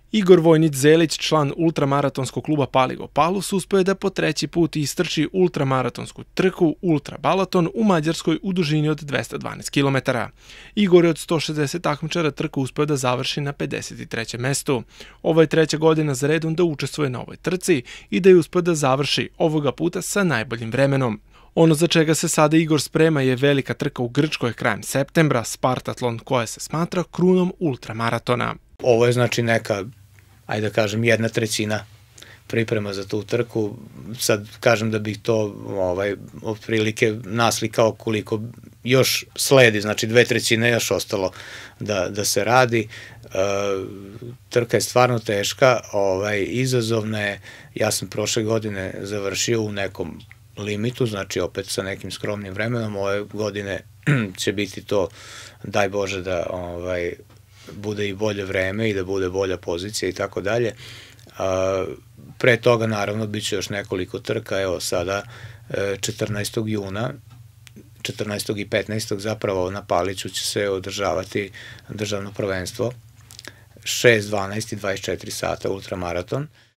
Igor Vojnić-Zelić, član ultramaratonskog kluba Paligo Palus, uspeo je da po treći put istrči ultramaratonsku trku Ultra Balaton u Mađarskoj u dužini od 212 km. Igor je od 160 takmičara trku uspeo da završi na 53. mestu. Ovo je treća godina za redom da učestvuje na ovoj trci i da je uspeo da završi ovoga puta sa najboljim vremenom. Ono za čega se sada Igor sprema je velika trka u Grčkoj krajem septembra, Spartatlon, koja se smatra krunom ultramaratona. Ovo je znači neka, ajde da kažem, 1/3 priprema za tu trku. Sad kažem da bih to otprilike naslikao koliko još sledi, znači 2/3 još ostalo da se radi. Trka je stvarno teška, izazovna je. Ja sam prošle godine završio u nekom limitu, znači opet sa nekim skromnim vremenom. Ove godine će biti to, daj Bože da bude i bolje vreme i da bude bolja pozicija i tako dalje. Pre toga naravno bit će još nekoliko trka, evo sada 14. juna, 14. i 15. zapravo na Paliću će se održavati državno prvenstvo, 6, 12 i 24 sata ultramaraton.